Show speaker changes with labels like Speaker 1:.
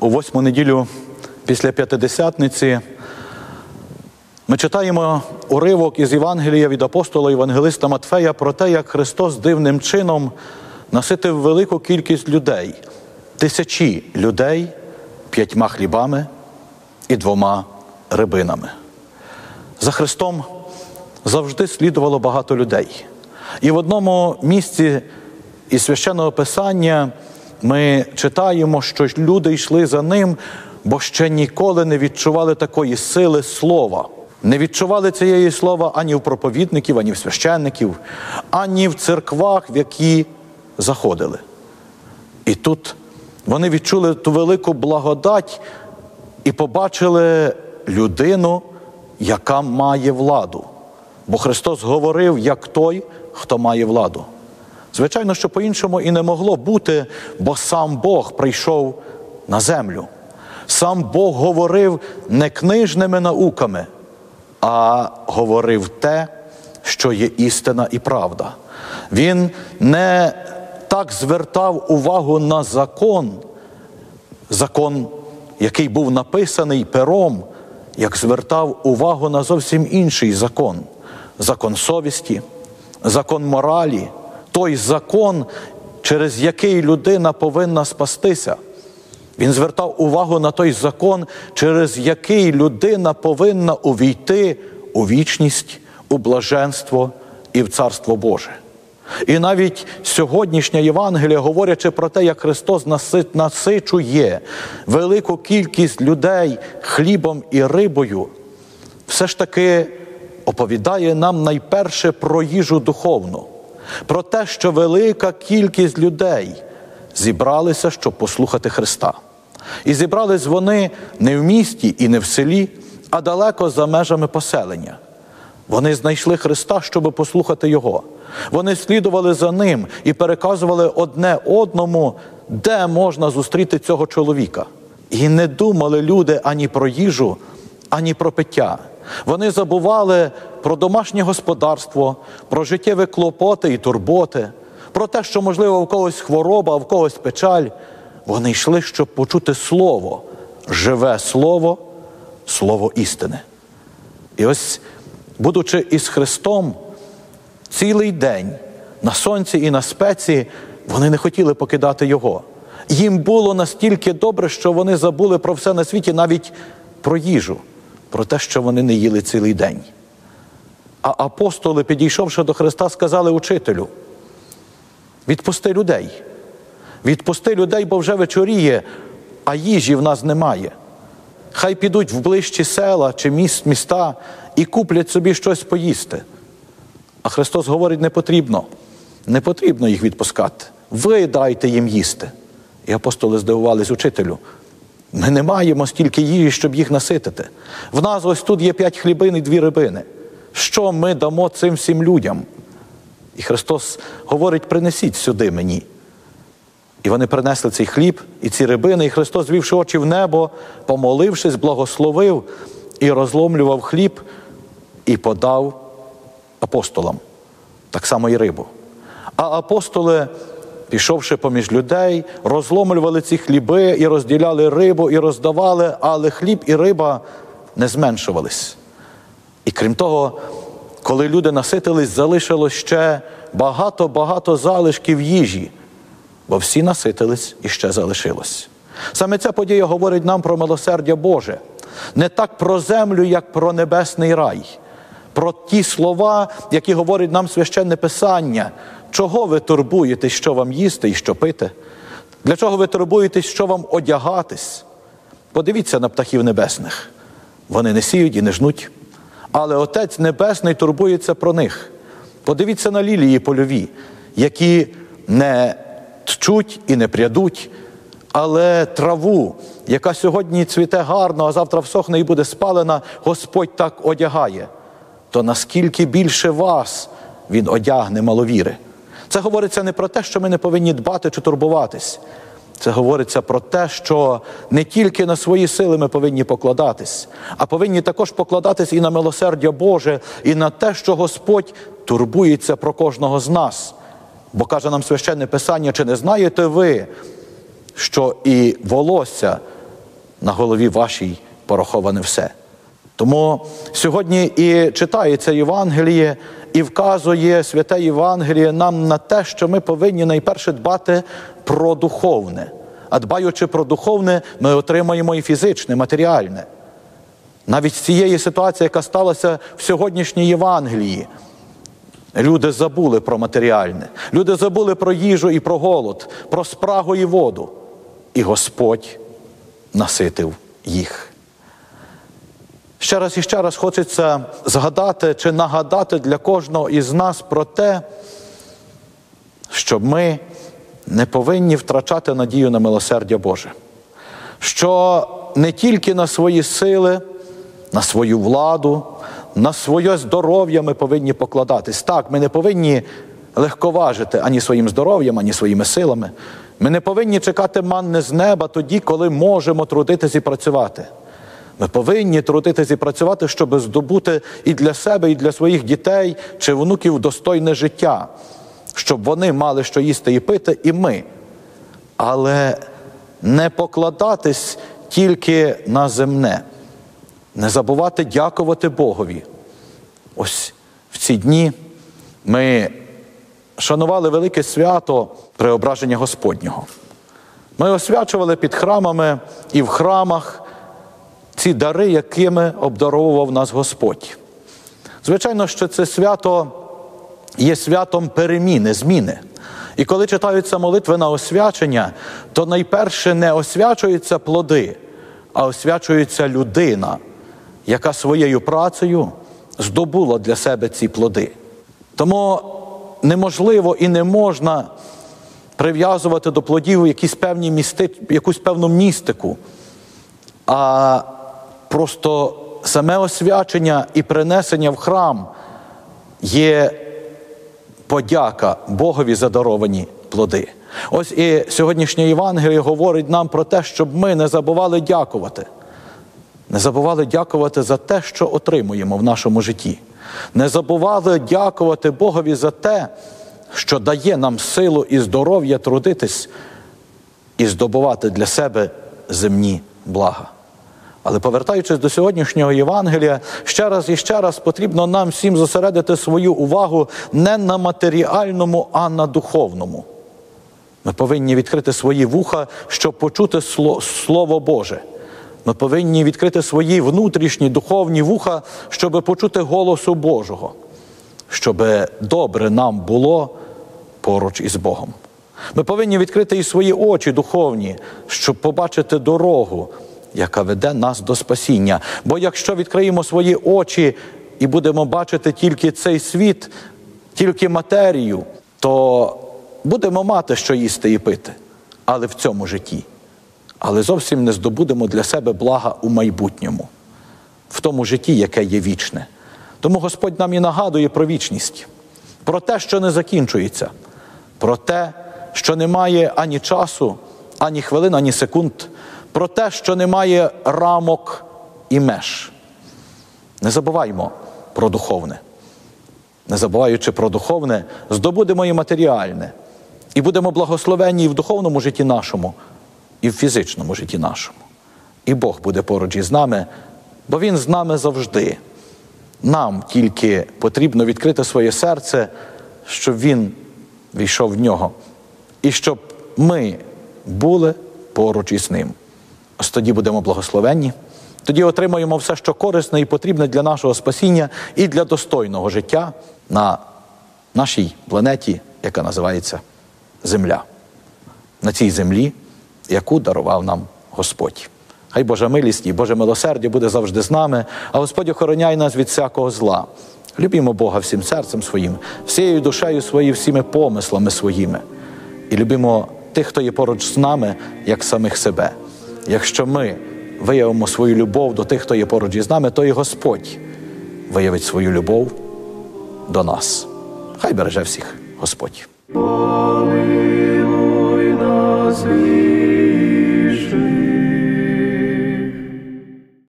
Speaker 1: у 8-му неділю після П'ятидесятниці ми читаємо уривок із Євангелія від апостола Євангелиста Матфея про те, як Христос дивним чином наситив велику кількість людей, тисячі людей 5 хлібами і 2 рибинами. За Христом завжди слідувало багато людей. І в одному місці із Священного Писання ми читаємо, що люди йшли за Ним, бо ще ніколи не відчували такої сили слова. Не відчували цієї слова ані в проповідників, ані в священників, ані в церквах, в які заходили. І тут вони відчули ту велику благодать і побачили людину, яка має владу. Бо Христос говорив, як той, хто має владу. Звичайно, що по-іншому і не могло бути, бо сам Бог прийшов на землю. Сам Бог говорив не книжними науками, а говорив те, що є істина і правда. Він не так звертав увагу на закон, який був написаний пером, як звертав увагу на зовсім інший закон. Закон совісті, закон моралі, той закон, через який людина повинна спастися. Він звертав увагу на той закон, через який людина повинна увійти у вічність, у блаженство і в Царство Боже. І навіть сьогоднішня Євангелія, говорячи про те, як Христос насичує велику кількість людей хлібом і рибою, все ж таки оповідає нам найперше про їжу духовну, про те, що велика кількість людей зібралися, щоб послухати Христа. І зібрались вони не в місті і не в селі, а далеко за межами поселення. Вони знайшли Христа, щоб послухати Його. Вони слідували за Ним і переказували одне одному, де можна зустріти цього чоловіка. І не думали люди ані про їжу, ані про пиття. Вони забували про домашнє господарство, про життєві клопоти і турботи, про те, що, можливо, в когось хвороба, а в когось печаль. Вони йшли, щоб почути Слово, живе Слово, Слово істини. І ось, будучи із Христом, цілий день на сонці і на спеці, вони не хотіли покидати Його. Їм було настільки добре, що вони забули про все на світі, навіть про їжу, про те, що вони не їли цілий день. А апостоли, підійшовши до Христа, сказали учителю: відпусти людей. Відпусти людей, бо вже вечоріє, а їжі в нас немає. Хай підуть в ближчі села чи міста і куплять собі щось поїсти. А Христос говорить: не потрібно їх відпускати. Ви дайте їм їсти. І апостоли здивувались: учителю, ми не маємо стільки їжі, щоб їх наситити. В нас ось тут є 5 хлібин і 2 рибини. Що ми дамо цим всім людям? І Христос говорить: принесіть сюди мені. І вони принесли цей хліб і ці рибини, і Христос, звівши очі в небо, помолившись, благословив і розломлював хліб і подав апостолам. Так само і рибу. А апостоли, пішовши поміж людей, розломлювали ці хліби і розділяли рибу, і роздавали, але хліб і риба не зменшувались. І крім того, коли люди наситились, залишилось ще багато залишків їжі, бо всі наситились і ще залишилось. Саме ця подія говорить нам про милосердя Боже. Не так про землю, як про небесний рай. Про ті слова, які говорить нам Священне Писання. Чого ви турбуєтесь, що вам їсти і що пити? Для чого ви турбуєтесь, що вам одягатись? Подивіться на птахів небесних. Вони не сіють і не жнуть. Але Отець Небесний турбується про них. Подивіться на лілії польові, які не тчуть і не прядуть, але траву, яка сьогодні цвіте гарно, а завтра всохне і буде спалена, Господь так одягає. То наскільки більше вас Він одягне, маловіри? Це говориться не про те, що ми не повинні дбати чи турбуватись. Це говориться про те, що не тільки на свої сили ми повинні покладатись, а повинні також покладатись і на милосердя Боже, і на те, що Господь турбується про кожного з нас. Бо каже нам Священне Писання: чи не знаєте ви, що і волосся на голові вашій пораховане все. Тому сьогодні і читається Євангеліє, і вказує Святе Євангеліє нам на те, що ми повинні найперше дбати про духовне. А дбаючи про духовне, ми отримаємо і фізичне, матеріальне. Навіть з цієї ситуації, яка сталася в сьогоднішній Євангелії, люди забули про матеріальне. Люди забули про їжу і про голод, про спрагу і воду. І Господь наситив їх. Ще раз і ще раз хочеться згадати чи нагадати для кожного із нас про те, щоб ми не повинні втрачати надію на милосердя Боже. Що не тільки на свої сили, на свою владу, на своє здоров'я ми повинні покладатись. Так, ми не повинні легковажити ані своїм здоров'ям, ані своїми силами. Ми не повинні чекати манни з неба тоді, коли можемо трудитись і працювати. Ми повинні трудитись і працювати, щоб здобути і для себе, і для своїх дітей чи внуків достойне життя, щоб вони мали що їсти і пити, і ми. Але не покладатись тільки на земне, не забувати дякувати Богові. Ось в ці дні ми шанували велике свято Преображення Господнього. Ми освячували під храмами і в храмах ці дари, якими обдаровував нас Господь. Звичайно, що це свято є святом переміни, зміни. І коли читаються молитви на освячення, то найперше не освячуються плоди, а освячується людина, яка своєю працею здобула для себе ці плоди. Тому неможливо і не можна прив'язувати до плодів якусь певну містику, а просто саме освячення і принесення в храм є подяка Богові за даровані плоди. Ось і сьогоднішнє Євангеліє говорить нам про те, щоб ми не забували дякувати. Не забували дякувати за те, що отримуємо в нашому житті. Не забували дякувати Богові за те, що дає нам силу і здоров'я трудитись і здобувати для себе земні блага. Але повертаючись до сьогоднішнього Євангелія, ще раз і ще раз потрібно нам всім зосередити свою увагу не на матеріальному, а на духовному. Ми повинні відкрити свої вуха, щоб почути Слово Боже. Ми повинні відкрити свої внутрішні духовні вуха, щоб почути голосу Божого, щоб добре нам було поруч із Богом. Ми повинні відкрити і свої очі духовні, щоб побачити дорогу, яка веде нас до спасіння. Бо якщо відкриємо свої очі і будемо бачити тільки цей світ, тільки матерію, то будемо мати що їсти і пити, але в цьому житті. Але зовсім не здобудемо для себе блага у майбутньому, в тому житті, яке є вічне. Тому Господь нам і нагадує про вічність, про те, що не закінчується, про те, що немає ані часу, ані хвилин, ані секунд, про те, що немає рамок і меж. Не забуваймо про духовне. Не забуваючи про духовне, здобудемо і матеріальне. І будемо благословенні і в духовному житті нашому, і в фізичному житті нашому. І Бог буде поруч із нами, бо Він з нами завжди. Нам тільки потрібно відкрити своє серце, щоб Він війшов в нього. І щоб ми були поруч із Ним. Ось тоді будемо благословенні, тоді отримаємо все, що корисне і потрібне для нашого спасіння і для достойного життя на нашій планеті, яка називається Земля. На цій землі, яку дарував нам Господь. Хай Божа милість і Боже милосердя буде завжди з нами, а Господь охороняє нас від всякого зла. Любімо Бога всім серцем своїм, всією душею своєю, всіми помислами своїми. І любимо тих, хто є поруч з нами, як самих себе. Якщо ми виявимо свою любов до тих, хто є поруч із нами, то і Господь виявить свою любов до нас. Хай береже всіх Господь. Помилуй нас,